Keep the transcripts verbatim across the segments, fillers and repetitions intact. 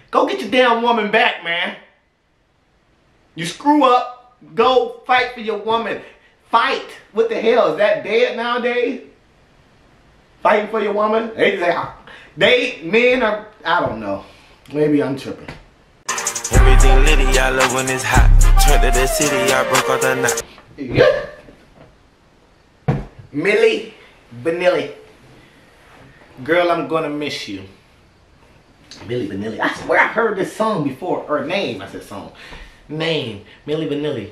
Go get your damn woman back, man. You screw up, go fight for your woman. Fight. What the hell? Is that dead nowadays? Fighting for your woman? They say, they, men are, I don't know. Maybe I'm tripping. Everything litty, I love when it's hot. Turn to the city, I broke out the knot. Yeah. Milli Vanilli. Girl, I'm gonna miss you. Milli Vanilli. I swear I heard this song before. Or name, I said song. Name. Milli Vanilli.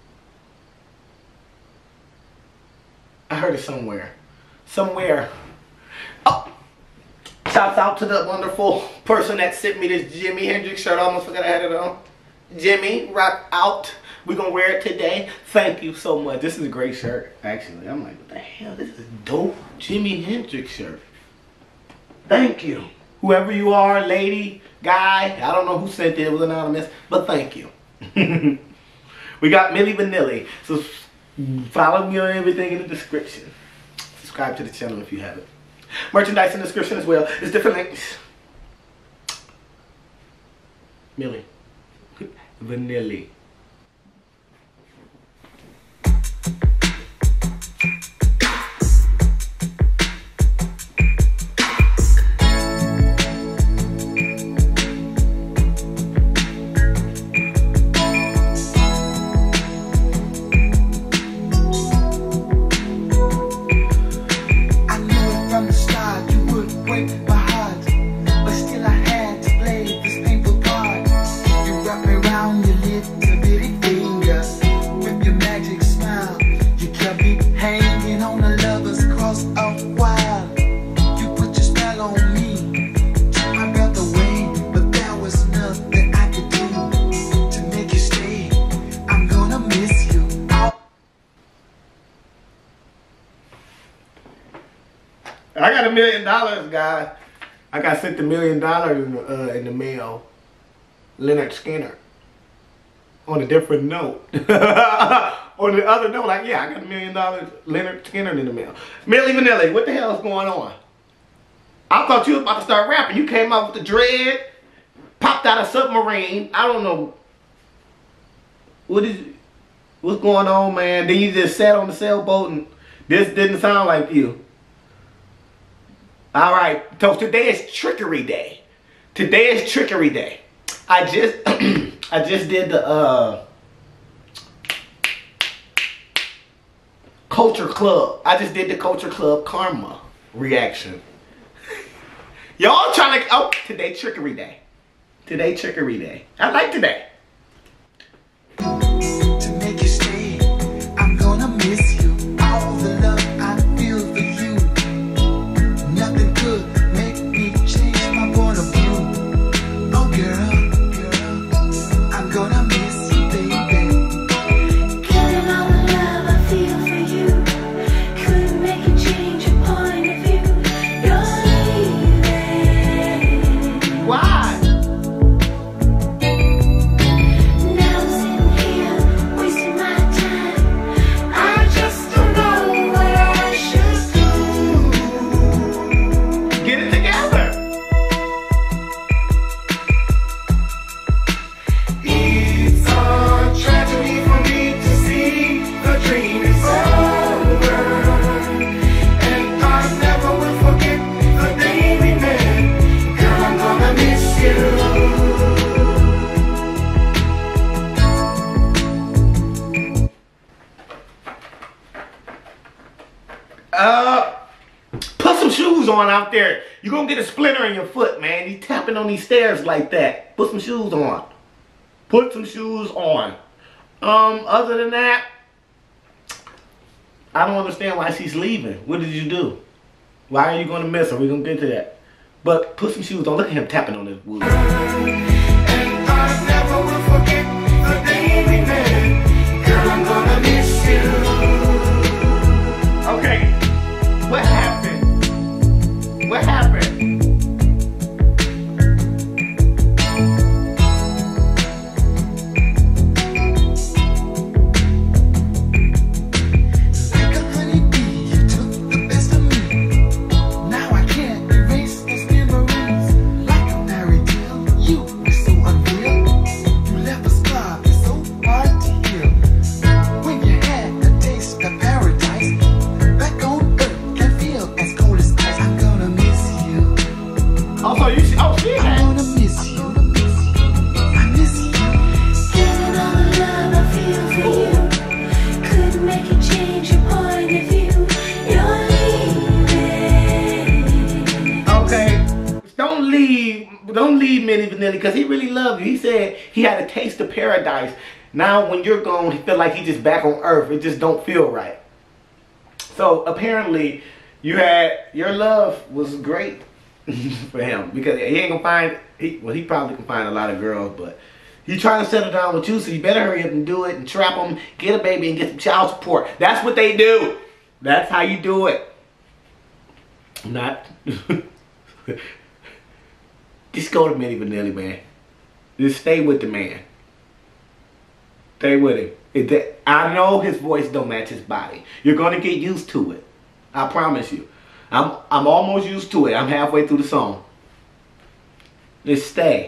I heard it somewhere. Somewhere. Oh. Shouts out to the wonderful person that sent me this Jimi Hendrix shirt. I almost forgot I had it on. Jimmy, rock out. We're gonna wear it today. Thank you so much. This is a great shirt, actually. I'm like, what the hell? This is dope. Jimi Hendrix shirt. Thank you. Whoever you are, lady, guy, I don't know who sent it. It was anonymous, but thank you. We got Milli Vanilli. So follow me on everything in the description. Subscribe to the channel if you haven't. Merchandise in the description as well. There's different links. Milli Vanilli. I got a million dollars, guys. I got sent a million dollars in, uh, in the mail. Leonard Skinner. On a different note. On the other note, like, yeah, I got a million dollars Leonard Skinner in the mail. Milli Vanilli, what the hell is going on? I thought you was about to start rapping. You came out with the dread, popped out a submarine. I don't know. What is, what's going on, man? Then you just sat on the sailboat and this didn't sound like you. All right, so today is Trickery Day. Today is Trickery Day. I just, I just did the uh, Culture Club. I just did the Culture Club Karma reaction. Y'all trying to, oh, today Trickery Day. Today Trickery Day. I like today. To make you stay, I'm gonna miss you. All the love I feel for you. Nothing could make me change my point of view. Oh girl, girl, I'm gonna miss you, baby. Given all the love I feel for you, couldn't make you change your point of view. You're leaving. Why? Now I'm sitting here, wasting my time. I just don't know what I should do. Get it together. It's a tragedy for me to see the dream is over, and I never will forget the day we met. Girl, I'm gonna miss you. Uh, put some shoes on out there. You're gonna get a splinter in your foot, man. You tapping on these stairs like that. Put some shoes on. Put some shoes on. Um, other than that, I don't understand why she's leaving. What did you do? Why are you gonna miss her? We're gonna get to that. But put some shoes on. Look at him tapping on this wood. And I never will forget the day we met. Girl, I'm gonna miss you. Okay. What happened? What happened? Like a honeybee, you took the best of me. Now I can't erase those memories. Like a fairy tale, you leave Milli Vanilli because he really loved you. He said he had a taste of paradise. Now when you're gone, he feel like he just back on earth. It just don't feel right. So apparently, you had your love was great for him because he ain't gonna find. He, well, he probably can find a lot of girls, but he trying to settle down with you, so you better hurry up and do it and trap him, get a baby, and get some child support. That's what they do. That's how you do it. Not. Just go to Milli Vanilli, man. Just stay with the man. Stay with him. It, that, I know his voice don't match his body. You're gonna get used to it. I promise you. I'm I'm almost used to it. I'm halfway through the song. Just stay.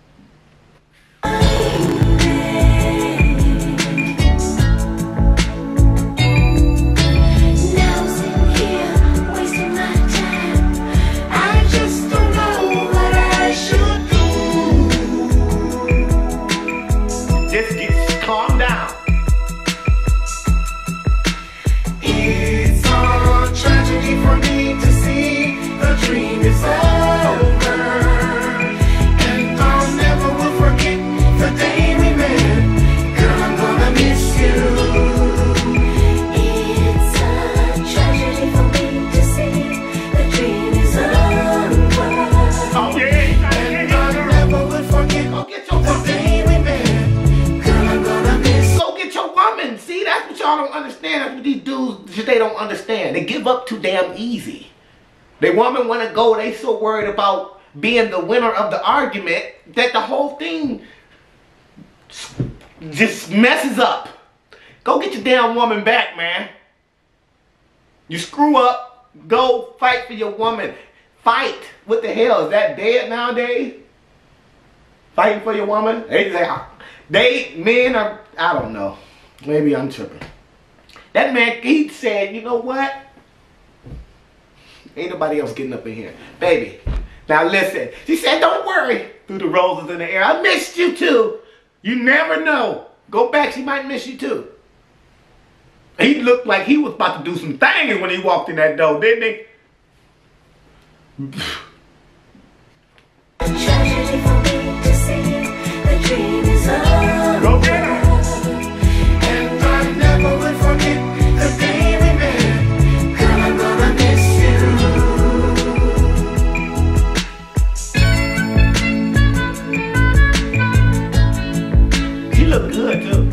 They don't understand. They give up too damn easy. The woman want to go. They so worried about being the winner of the argument that the whole thing just messes up. Go get your damn woman back, man. You screw up, go fight for your woman. Fight. What the hell? Is that dead nowadays? Fighting for your woman? They say, they, men are, I don't know. Maybe I'm tripping. That man, he said, you know what? Ain't nobody else getting up in here. Baby, now listen. She said, don't worry. Threw the roses in the air. I missed you too. You never know. Go back, she might miss you too. He looked like he was about to do some things when he walked in that door, didn't he? Go get her. Look good too.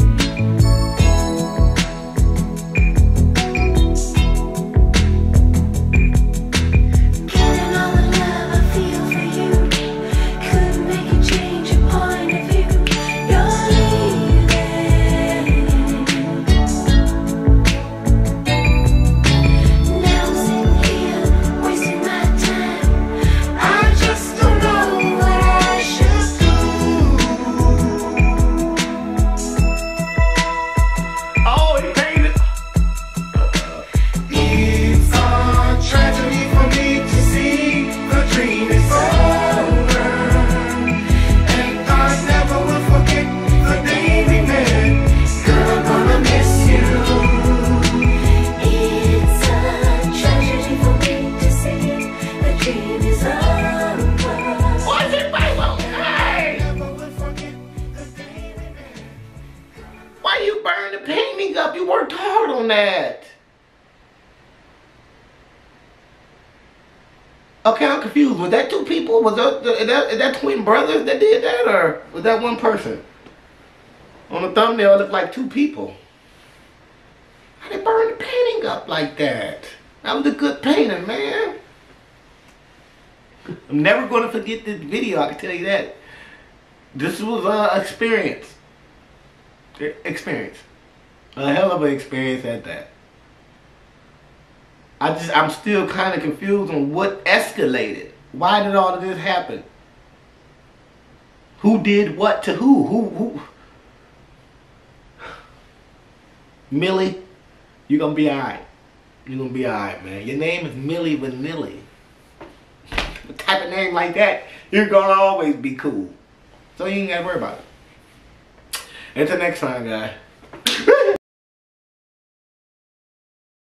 You worked hard on that. Okay, I'm confused. Was that two people? Was that, is that, is that twin brothers that did that? Or was that one person? On the thumbnail, it looked like two people. How they burn the painting up like that? That was a good painting, man. I'm never going to forget this video, I can tell you that. This was an experience. Experience. A hell of an experience at that. I just, I'm still kind of confused on what escalated. Why did all of this happen? Who did what to who? Who, who? Milli, you're going to be alright. You're going to be alright, man. Your name is Milli Vanilli. A type of name like that, you're going to always be cool. So you ain't got to worry about it. Until next time, guys.